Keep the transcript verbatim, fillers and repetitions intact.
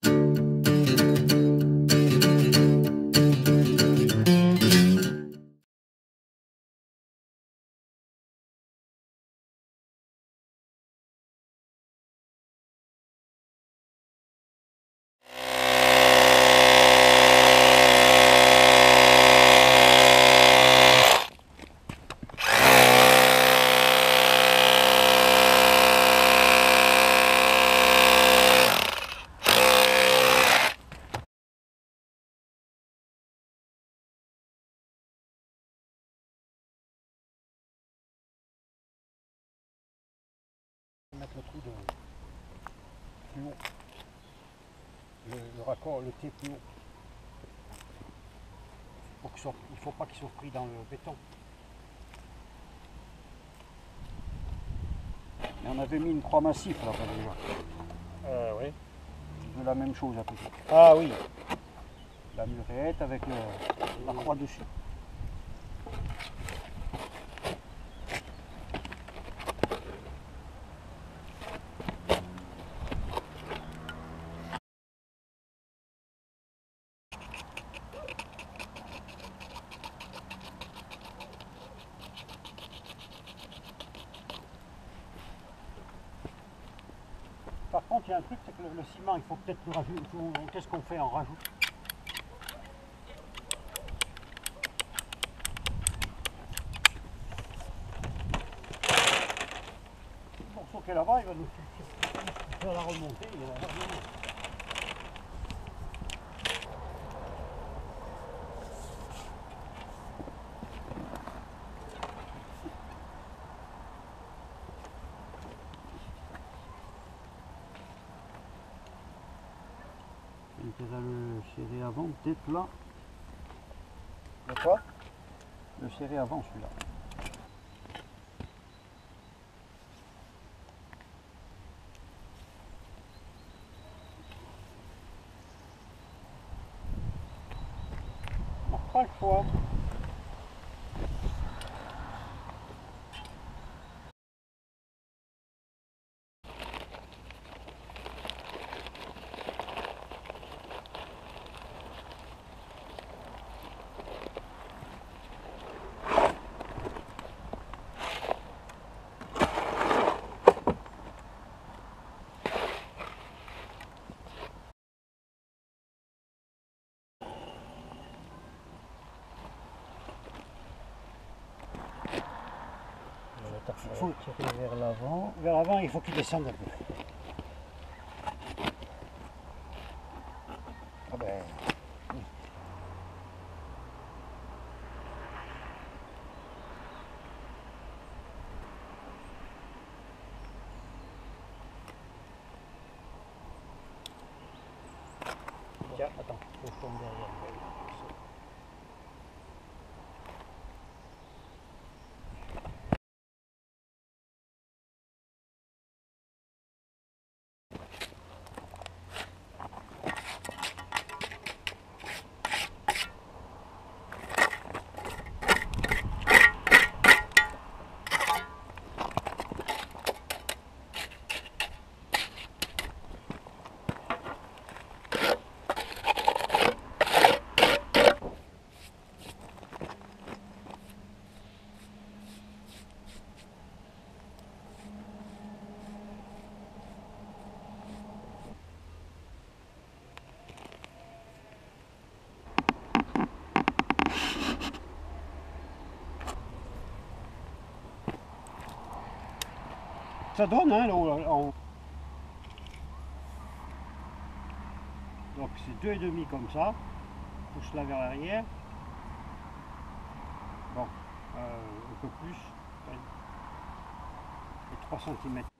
Mettre le trou de plus haut, le, le raccord, le T plus haut. Pour qu'il soit, il ne faut pas qu'il soit pris dans le béton. Et on avait mis une croix massif là-bas déjà. Euh, oui. De la même chose à peu près. Ah oui. La murette avec le, la croix dessus. Par contre, il y a un truc, c'est que le, le ciment, il faut peut-être le rajouter. Qu'est-ce qu'on fait? On rajoute. Le morceau qui est là-bas, il va nous faire la remonter. Il va la remonter. Il va le serrer avant, peut-être là. De quoi? Le serrer avant celui-là. On n'a pas le choix. Il faut tirer vers l'avant. Vers l'avant, il faut qu'il descende un peu. Ah ben. Oui. Tiens, attends, faut que je tombe derrière. Ça donne, hein, là en haut. Donc c'est deux et demi comme ça. Pousse là vers l'arrière. Bon, euh, un peu plus. Et trois centimètres.